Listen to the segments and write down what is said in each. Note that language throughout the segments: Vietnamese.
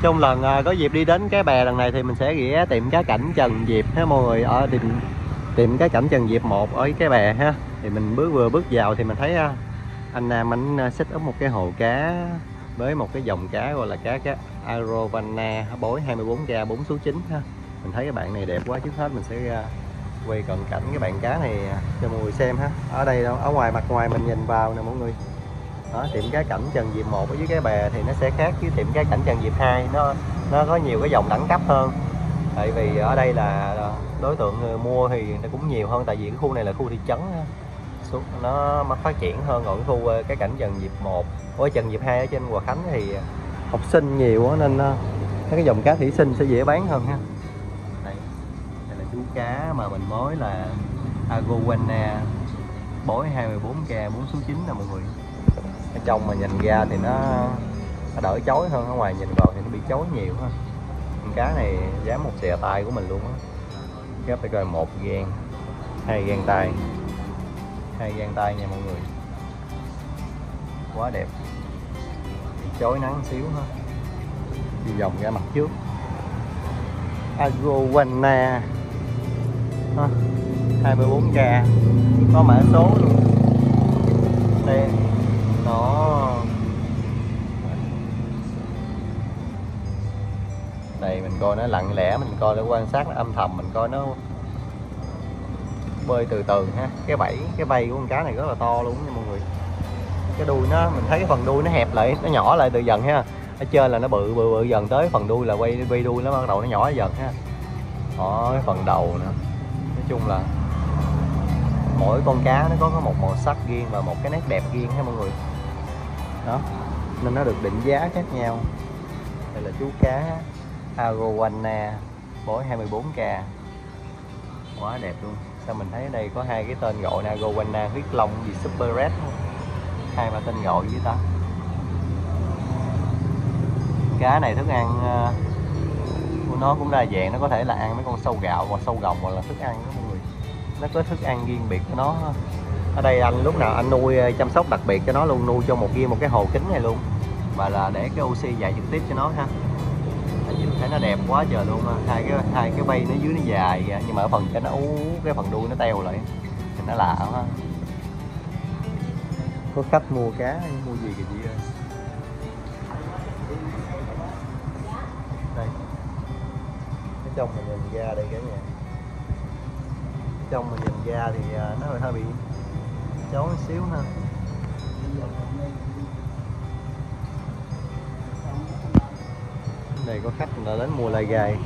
Chung lần có dịp đi đến cái bè lần này thì mình sẽ ghé tiệm cá cảnh Trần Diệp ha mọi người, ở tiệm cá cảnh Trần Diệp 1 ở cái bè ha. Thì mình vừa bước vào thì mình thấy anh Nam anh set up một cái hồ cá với một cái dòng cá gọi là cá Arowana bối 24k 4 số 9 ha. Mình thấy cái bạn này đẹp quá, trước hết mình sẽ quay cận cảnh cái bạn cá này cho mọi người xem ha. Ở đây đâu, ở ngoài mặt ngoài mình nhìn vào nè mọi người. Đó, tiệm cá cảnh Trần Diệp 1 ở dưới cái bè thì nó sẽ khác với tiệm cá cảnh Trần Diệp 2, nó có nhiều cái dòng đẳng cấp hơn. Tại vì ở đây là đối tượng người mua thì nó cũng nhiều hơn, tại vì cái khu này là khu thị trấn nó phát triển hơn. Còn cái khu cái cảnh Trần Diệp 1 ở Trần Diệp 2 ở trên Hòa Khánh thì học sinh nhiều quá nên cái dòng cá thủy sinh sẽ dễ bán hơn ha. Đây là chú cá mà mình mới là Arowana bối 24k 4 số 9 nè mọi người. Ở trong mà nhìn ra thì nó đỡ chói hơn, ở ngoài nhìn vào thì nó bị chói nhiều ha. Con cá này dám một xè tay của mình luôn á. Các phải coi 1 gang 2 gang tay, 2 gang tay nha mọi người, quá đẹp, bị chói nắng xíu ha. Đi vòng ra mặt trước Arowana 24k có mã số luôn đây. Nó đây mình coi nó lặng lẽ, mình coi nó quan sát, nó âm thầm, mình coi nó bơi từ từ ha. Cái vây của con cá này rất là to luôn nha mọi người. Cái đuôi nó, mình thấy cái phần đuôi nó hẹp lại, nó nhỏ lại từ dần ha. Ở trên là nó bự dần, tới phần đuôi là quay đuôi nó bắt đầu nó nhỏ dần ha. Đó, cái phần đầu nữa. Nói chung là mỗi con cá nó có một màu sắc riêng và một cái nét đẹp riêng ha mọi người. Đó, nên nó được định giá khác nhau. Đây là chú cá Arowana bối 24k, quá đẹp luôn. Sao mình thấy ở đây có hai cái tên gọi là Arowana huyết long gì Super Red, hai ba tên gọi với ta. Cá này thức ăn của nó cũng đa dạng, nó có thể là ăn mấy con sâu gạo hoặc sâu gồng, hoặc là thức ăn đó mọi người. Nó có thức ăn riêng biệt của nó. Ở đây anh lúc nào anh nuôi chăm sóc đặc biệt cho nó luôn, nuôi cho một cái hồ kính này luôn, và là để cái oxy dài trực tiếp cho nó ha. Nhìn thấy nó đẹp quá trời luôn, hai cái vây nó dưới nó dài nhưng mà ở phần trên nó cái phần đuôi nó teo lại, nhìn nó lạ quá. Có khách mua cá mua gì kìa chị ơi. Đây, cái trong mình nhìn ra đây cả nhà, trong mình nhìn ra thì nó hơi bị chói xíu ha. Đây có khách đã đến mua lai gai.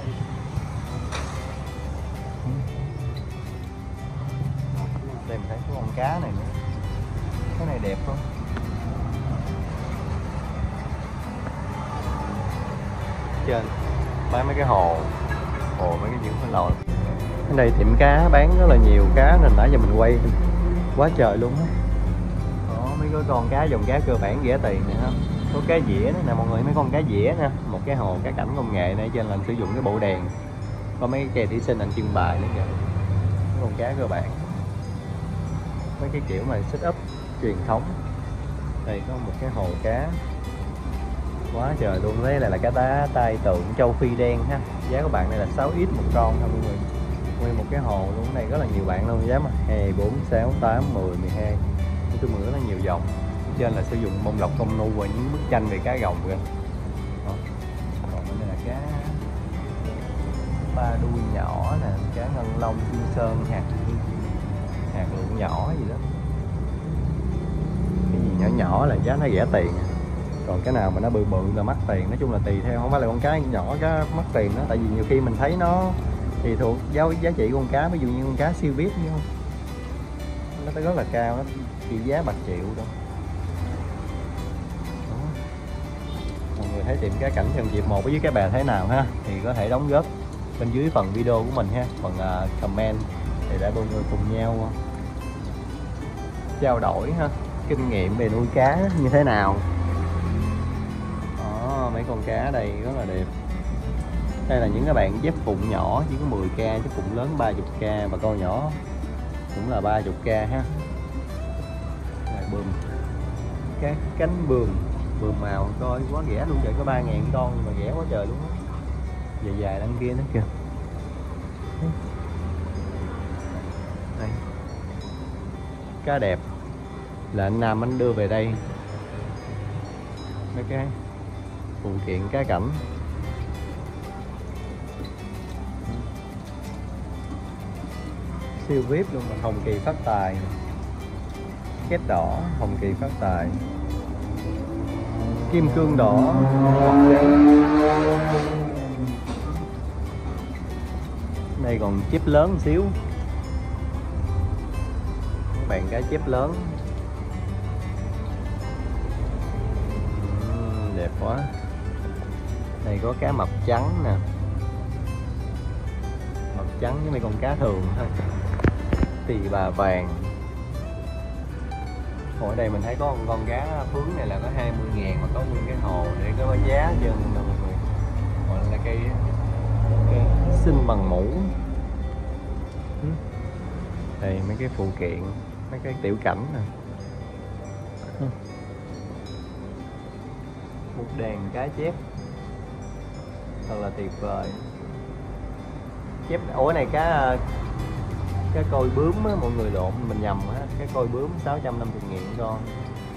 Đây mình thấy có con cá này nữa, cái này đẹp không? Trên bán mấy cái hồ mấy cái những cái lòi. Ở đây tiệm cá bán rất là nhiều cá nên nãy giờ mình quay quá trời luôn á. Đó, mấy cái con cá dòng cá cơ bản rẻ tiền này ha. Có cá dĩa nè mọi người, mấy con cá dĩa nè, một cái hồ cá cảnh công nghệ này, trên là anh sử dụng cái bộ đèn, có mấy cái cây thủy sinh anh trưng bày nữa kìa. Mấy con cá cơ bản, mấy cái kiểu mà setup truyền thống. Đây có một cái hồ cá quá trời luôn. Đấy là cá tai tượng châu Phi đen ha, giá của bạn này là 6x một con thôi mọi người. Nguyên một cái hồ luôn, này rất là nhiều bạn luôn, giá mà 2, 4, 6, 8, 10, 12, nói chung là rất là nhiều dòng. Trên là sử dụng bông lọc công nu và những bức tranh về cá gồng kìa. Còn bên đây là cá ba đuôi nhỏ nè, cá ngân long Kim Sơn, hạt lượng nhỏ gì đó. Cái gì nhỏ nhỏ là giá nó rẻ tiền, còn cái nào mà nó bự là mắc tiền. Nói chung là tùy theo, không phải là con cá nhỏ cá mắc tiền đó. Tại vì nhiều khi mình thấy nó thì thuộc giá trị của con cá, ví dụ như con cá siêu VIP đúng không, nó rất là cao, nó trị giá bạc triệu đâu. Mọi người thấy tiệm cá cảnh Trần Diệp 1 ở dưới cái bè thế nào ha, thì có thể đóng góp bên dưới phần video của mình ha, phần comment, thì để mọi người cùng nhau trao đổi ha, kinh nghiệm về nuôi cá như thế nào. Đó, mấy con cá đây rất là đẹp. Đây là những cái bạn dép phụng nhỏ chỉ có 10k, dép phụng lớn 30k, và con nhỏ cũng là 30k ha. Rồi bươm, cá cánh bươm bướm màu coi quá rẻ luôn trời, có 3.000 con nhưng mà rẻ quá trời luôn á. Dài dài đằng kia nữa kìa. Đây. Cá đẹp là anh Nam anh đưa về đây mấy cái phụ kiện cá cảnh. Siêu VIP luôn, mà hồng kỳ phát tài, két đỏ hồng kỳ phát tài, kim cương đỏ. Đây còn chép lớn một xíu, các bạn cá chép lớn. Đẹp quá. Đây có cá mập trắng nè, mập trắng với mấy con cá thường thôi. Tỳ bà vàng. Ở đây mình thấy có một con cá phướng này là có 20.000 mà có nguyên cái hồ để có giá chân nè mọi người. Gọi là cây sinh bằng mũ. Đây mấy cái phụ kiện, mấy cái tiểu cảnh nè. Một đàn cá chép thật là tuyệt vời. Chép ủa này cá coi bướm á, mọi người lộn mình nhầm á, cái coi bướm 650.000 con.